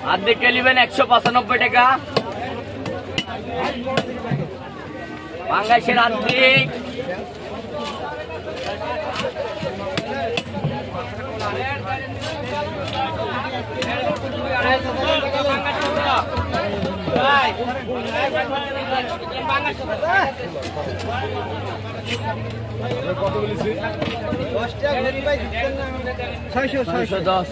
অর্ধেক নেবেন 195 টাকা। পাঙ্গাসের অর্ধেক কত বলেছি? 610।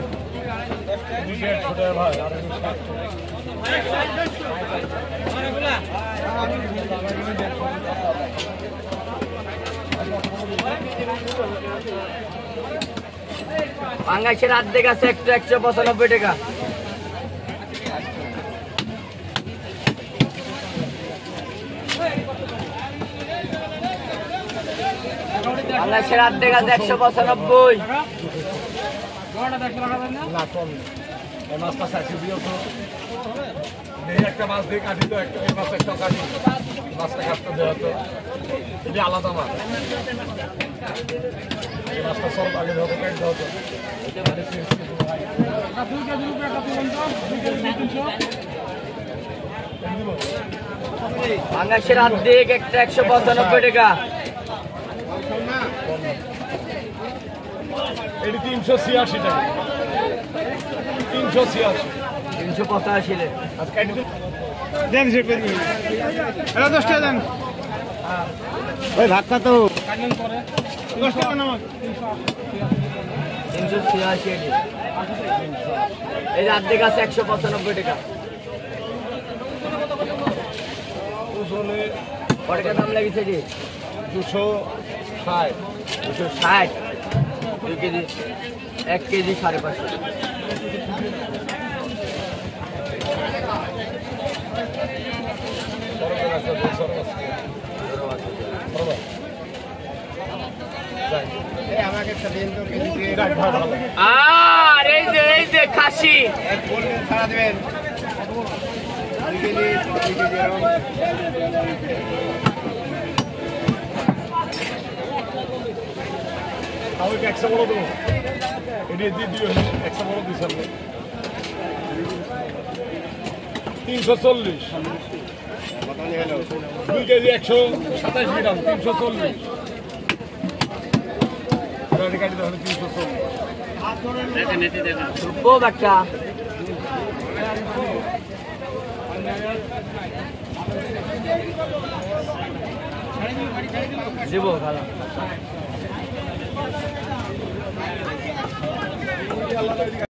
পাঙ্গাসের অর্ধেক আছে 195 টাকা। পাঙ্গাসের অর্ধেক আছে 195। মাছটা চাইছি দিও তো, একটা মাছ দিয়ে কাটি তো, একটা মাছ একটা কাটি, মাছটা কাটতে দেওয়া তো এটা আলাদা মাছ। এই মাছটা সব আগে ধরো কেটে দেওয়া তো। পাঙ্গাসের অর্ধেক একটা 195 টাকা। এটি 386 টাকা। 386 385 লে দেন সেট করে দিন। এটা 10 টাকা দেন। ওই ভাতটা তো 10 টাকা নামাক। 386 এই অর্ধেক আছে 195 টাকা। কত টাকা দাম লাগিয়েছে জি? 260। 260। 2 কেজি 1 কেজি 550। আর এই যে খাসি ছাড়া দেবেন। 2 কেজি 2 কেজি এরকম। তাহলে কি 100 বড় দেবো? এটি দিয়ে দিও, 100 বড় দিস আপনি। 340। 2 কেজি 127 গ্রাম, 340। কাটি তাহলে 340। খুব একটা দেবো ভালো।